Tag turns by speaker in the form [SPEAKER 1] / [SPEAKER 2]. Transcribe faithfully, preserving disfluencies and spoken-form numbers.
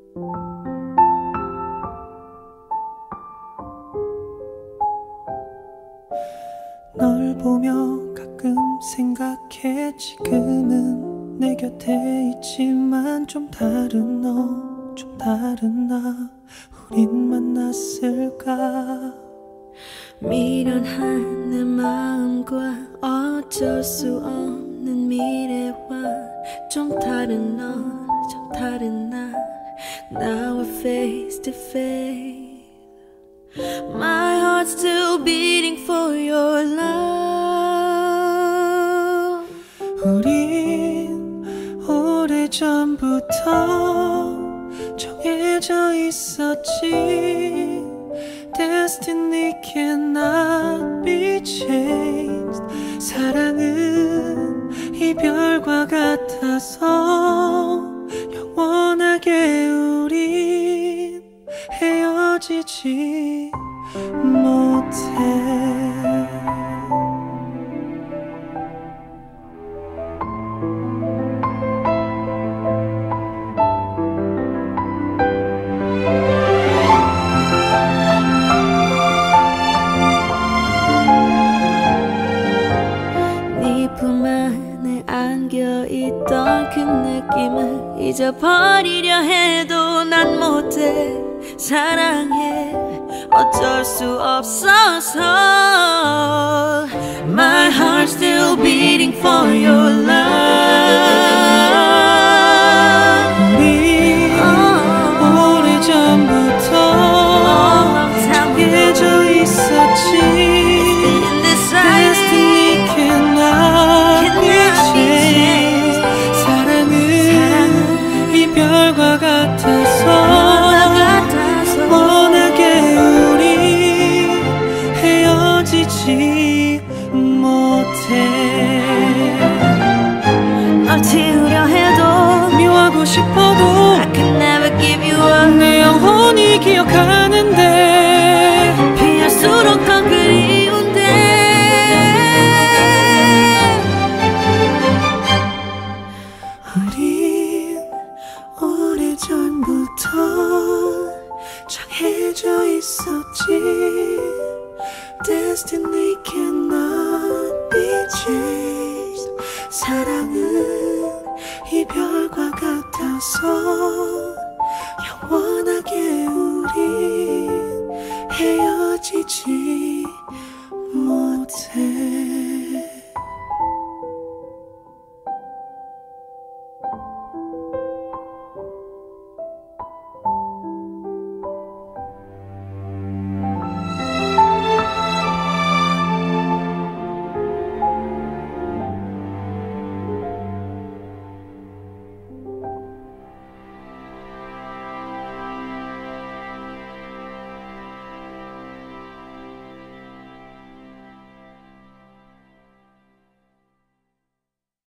[SPEAKER 1] 널 보며 가끔 생각해. 지금은 내 곁에 있지만 좀 다른 너, 좀 다른 나, 우린 만났을까.
[SPEAKER 2] 미련한 내 마음과 어쩔 수 없는 미래와 좀 다른 너, 좀 다른 나, Now we're face to face. My heart's still beating for your love.
[SPEAKER 1] 우린 오래전부터 정해져 있었지. Destiny cannot be changed. 사랑은 이별과 같아서 영원하게 우린 헤어지지 못해.
[SPEAKER 2] 네 품 안에 안겨있던 그 느낌을 잊어버리려 해도 난 못해. 사랑해 어쩔 수 없어서. My heart's still beating for your love.
[SPEAKER 1] 우리 오래전부터 정해져 있었지. Destiny cannot be changed. 사랑은 이별과 같아서 원하게 우리 헤어지지 못해.
[SPEAKER 2] 널 지우려 해도
[SPEAKER 1] 미워하고 싶어도
[SPEAKER 2] I could never give you up.
[SPEAKER 1] 내 영혼이 기억하는데
[SPEAKER 2] 피할수록 더 그리운데.
[SPEAKER 1] 우린 오래전부터 정해져 있었지. Destiny cannot be changed. 사랑은 이별과 같아서